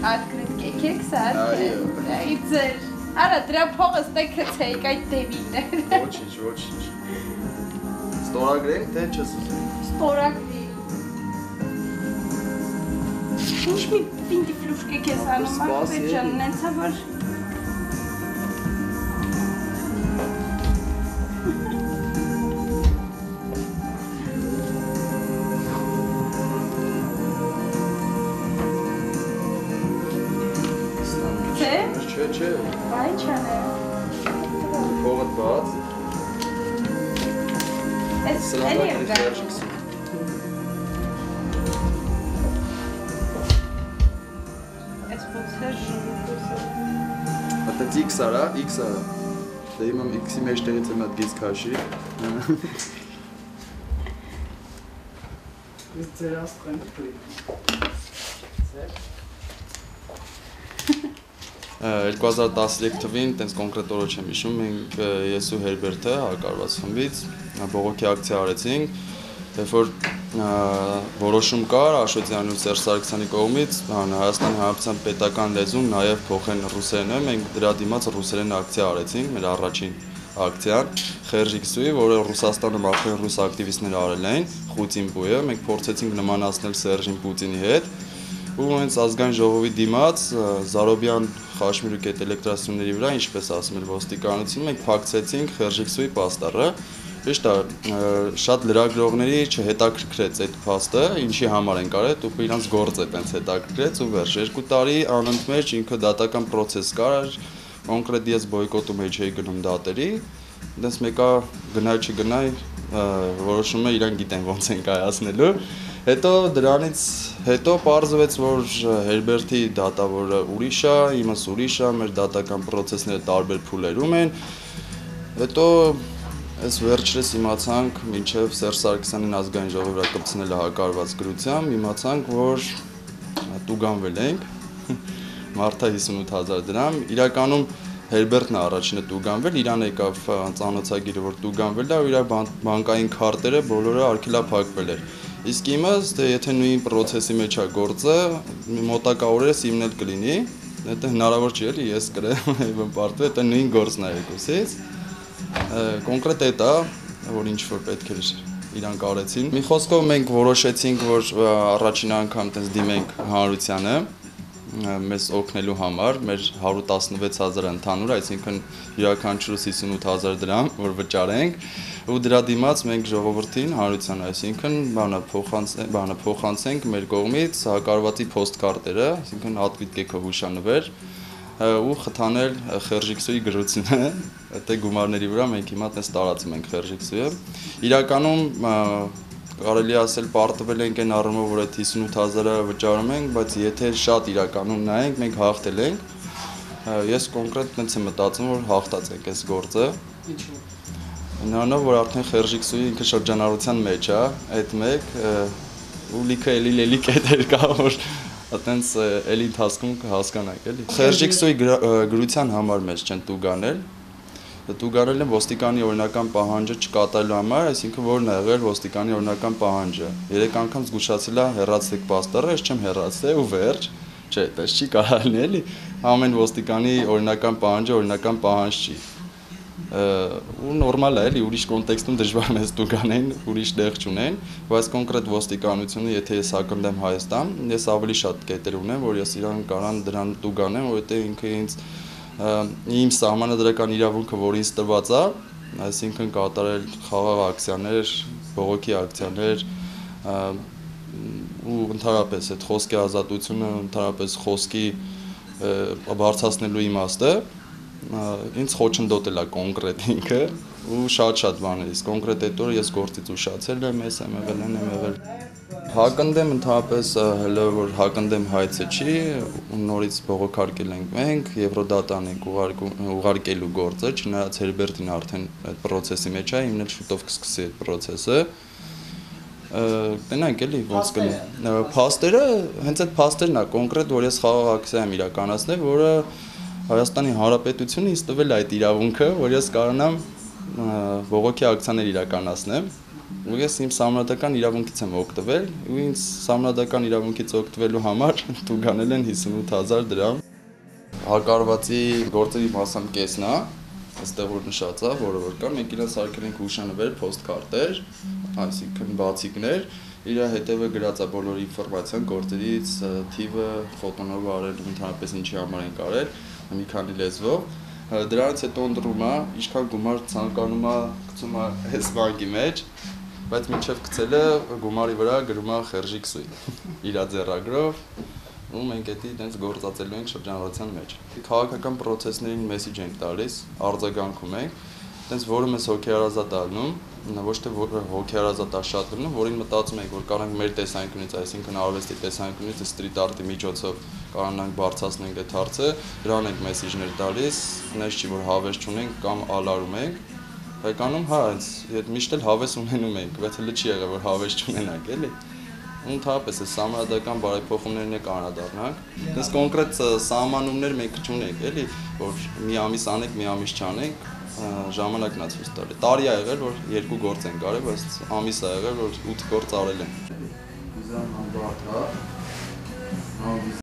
Արկրիտ կեքեք սարք իձեր արա դրա փողը ստեքը ցեիկ այդ դևին Ոչինչ Ստորագրենք թե չես Ստորագրի Ինչ մի պինտի ֆլուշկեք ես անում ակվետ ջան նենցա որ Չէ Բայ չանե Փողդ բաց Էս էլի եմ գարում Էս պոցեր Ատենց X արա Դե իմամ X-ի մեջ տեղից եմ այդ գիծ քաշի Ես ձեր աստղեն կլիկ 2013 թվին, տենց կոնկրետ օրը չեմ հիշում, մենք ես ու Հերբերտը հակարված խմբից բողոքի ակցիա արեցինք, երբ որ որոշում կար Աշոտյանի ու Սերժ Սարգսյանի կողմից Հայաստանի Հանրապետության պետական լեզուն նաև փոխեն ռուսերենը, մենք դրա դիմաց ռուսերեն ակցիա արեցինք, մեր առաջին ակցիան, Խերժիքսուի, որը Ռուսաստանը մաքրեն ռուս ակտիվիստներ արել էին, Խուտինբույը, մենք փորձեցինք նմանացնել Սերժին Պուտինի հետ ու հենց ազգային ժողովի դիմաց Զարոբյան Խաշմիրուկ այդ էլեկտրասյուների վրա, ինչպես ասում էր ոստիկանությունը, մենք փակցեցինք Խերժիքսուի պաստառը։ Ճիշտ է, շատ լրագրողների չհետաքրքրեց այդ փաստը, ինչի համար են կարել, ու իրանց գործը այդպես հետաքրքրեց ու վերջ 2 տարի անընդմեջ ինքը դատական process կար, կոնկրետ ես բոյկոտում էի գնում դատերի, այնպես մեկա գնայ չգնայ, որոշում է իրան գիտեն ոնց են կայացնելու։ Հետո դրանից հետո պարզվեց, որ Հերբերտի դատավորը ուրիշ է, իմս ուրիշ է, մեր դատական process-ները տարբեր փուլերում են։ Հետո այս վերջերս իմացանք, մինչև Սերժ Սարգսյանին ազգային ժողովի վրա կպցնել հակարված գրությամբ, իմացանք, որ տուգանվել ենք, մարդա 58000 դրամ, իրականում Հերբերտն է առաջինը տուգանվել, իրան եկավ ծանոթագիրը, որ տուգանվել է, ու իր բանկային քարտերը բոլորը արգելափակվել էր։ Իսկ իմս, թե եթե նույն process-ի մեջ է գործը, մոտակա օրերս իմն էլ կլինի, դա հնարավոր չի էլի, ես կրեմ պարտվել, դա նույն գործն է եկուսից։ Կոնկրետ այդ է, որ ինչ որ պետք էր իրանք արեցին։ Մի խոսքով մենք որոշեցինք, որ առաջին անգամ տես դիմենք հանրությանը, մեզ օգնելու համար, մեր 116000 ընդհանուր, այսինքն յուրաքանչյուրս 58000 դրամ, որ վճարենք, ու դրա դիմաց մենք ժողովրդին, հանրությանը, այսինքն փոխանցենք մեր կողմից հակարվածի փոստկարտերը, այսինքն հատվիտ կեքով հուշանվեր ու խթանել Խերժիքսուի գրությունը, այդ գումարների վրա մենք հիմա տես տարածում ենք Խերժիքսուը։ Իրականում կարելի ասել պարտվել ենք այն առումով, որ այդ 58000-ը վճարում ենք, բայց եթե շատ իրականում նայենք, մենք հաղթել ենք։ Ես կոնկրետ տենց եմ մտածում, որ հաղթած ենք այս գործը։ Ինչու՞։ Նրանով, որ արդեն Խերժիքսուի ինքը շրջանառության մեջ է, այդ մեկ ու լիքը էլի կետեր կա, որ այտենց էլի ընթացքում կհասկանանք, էլի։ Խերժիքսուի գրության համար մեզ չեն տուգանել։ Տուգանել են ոստիկանի օրինական պահանջը չկատարելու համար, այսինքն որն է եղել ոստիկանի օրինական պահանջը։ 3 անգամ զգուշացել է հեռացեք պաստառը, ես չեմ հեռացել ու վերջ։ Չէ, այդպես չի կարելի, էլի։ Ամեն ոստիկանի օրինական պահանջ չի։ Ու նորմալ է, էլի, ուրիշ կոնտեքստում դժվար մեզ տուգանեն, ուրիշ տեղ չունեն, բայց կոնկրետ ոստիկանությունը, եթե ես ակնկալեմ Հայաստան, ես ավելի շատ կետեր ունեմ, որ ես իրան կարան դրան տուգանեմ, որովհետեւ ինքը ինձ իմ սահմանադրական իրավունքը, որ ինձ տրված է, այսինքն կատարել խաղաղ ակցիաներ, բողոքի ակցիաներ, ու ընդհանրապես այդ խոսքի ազատությունը, ընդհանրապես խոսքի բարձրացնելու իմաստը ինձ խոչընդոտել է կոնկրետ ինքը ու շատ բաներից, կոնկրետ այդ օրը ես գործից ուշացել եմ, ես եմ եղել Հակընդեմ ընդհանրապես հələ որ հակընդեմ հայցը չի, նորից բողոքարկել ենք մենք, Եվրոդատան ենք ուղարկելու գործը, չնայած Հերբերտին արդեն այդ process-ի մեջ է, հիմնել շուտով կսկսի այդ process-ը։ Տենանք էլի ոնց կլինի։ Փաստերը, հենց այդ փաստերն է կոնկրետ, որ ես խաղաղ ակցիա եմ իրականացնել, որը Հայաստանի Հանրապետությունը ինձ տվել է այդ իրավունքը, որ ես կարողանամ բողոքի ակցիաներ իրականացնեմ։ ու ես իմ սահմանադրական իրավունքից եմ օգտվել, ու ինձ սահմանադրական իրավունքից օգտվելու համար տուգանել են 58,000 դրամ։ Հակառվածի գործերի մասամբ կեսն է, այստեղ որ նշած է, որը որ կա, մենք իրան սարքել ենք հուշանվեր, փոստկարտեր, այսինքն բացիկներ, իր հետևը գրած է բոլոր ինֆորմացիան, գործերից, թիվը, ֆոտոնով արել, ընդհանրապես ինչի համար ենք արել, մի քանի լեզվով։ Դրանից հետո ընտրում է, ինչքան գումար ցանկանում է, գցում է այս բանկի մեջ, բայց մինչև գցելը գումարի վրա գրում է խերժիկ սույն, իր ձեռագրով, ու մենք էդի տենց գործածելու ենք շրջանառության մեջ։ Քաղաքական պրոցեսներին մեսիջ ենք տալիս, արձագանքում ենք, տենց որը մեզ հոգեարազատ ալնում, ոչ թե հոգեարազատ շատ լինում, որին մտածում ենք, որ կարանք մեր տեսանկյունից, այսինքն արվեստի տեսանկյունից ստրիտ արտի միջոցով կարողանանք բարձրացնենք այդ հարցը, դրան ենք մեսիջներ տալիս, նես չի որ հավես չունենք կամ ալարում ենք, հայկանում հա, միշտ էլ հավես ունենում ենք, բայց հələ չի եղել որ հավես չունենանք, էլի։ Ընդհանրապես այս սահմանադրական բարեփոխումներն է կանրադառնանք։ Դες կոնկրետ սահմանումներ մենք չունենք, էլի, որ մի ամիս անենք, մի ամիս չանենք, ժամանակն է ցույց տալի։ Տարի ա եղել, որ 2 գործ ենք արել, բայց ամիս ա եղել, որ 8 գործ արել ենք։